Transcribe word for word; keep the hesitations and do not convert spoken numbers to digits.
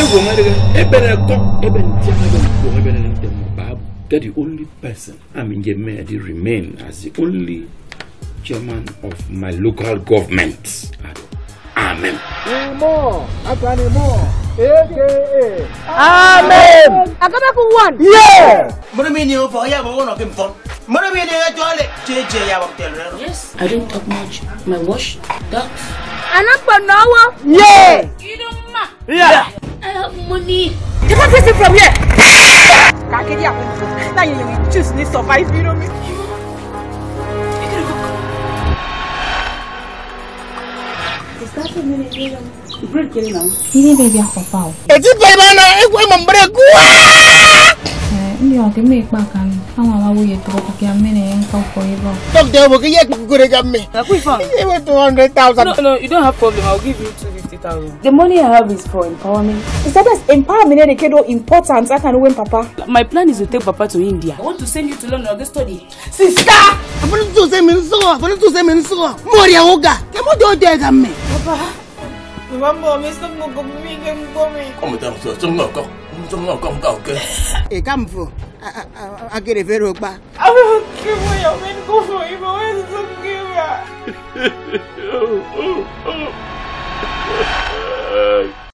That the only person, I mean, Yemedi remain as the only chairman of my local government. Amen. More, more. A K A. Amen. I come back for one. Yeah. Yes, I don't talk much. My wash, ducks. And I'm for now. Yeah. You don't ma. Yeah. I have money. You can't face it from here. Now you choose to survive, you know me. Is that a minute? You break it now. Ini baby aku pau. Eti baby na ekwe mambregu. Eh, ndi o ke me pa kan. Awa wa wo ye to ko ke amene en ka ko ibo. Talk dey bo ke ye kukure gamme. Na quick fun. You want two hundred thousand. No, no, you don't have problem. I'll give you two fifty thousand. The money I have is for empowerment. Is that as empowerment they can do important? I can win Papa. My plan is to take Papa to India. I want to send you to London to study. Sister, I'm going to say me so. I'm going to say me so. Moria oga. Ke mo do de gamme. Papa. Mama, me stop mo go mi ke mo mi. Come down to some go. Some go come go. E come for. I get a very bad. I will give you your men go for him. I will to give you.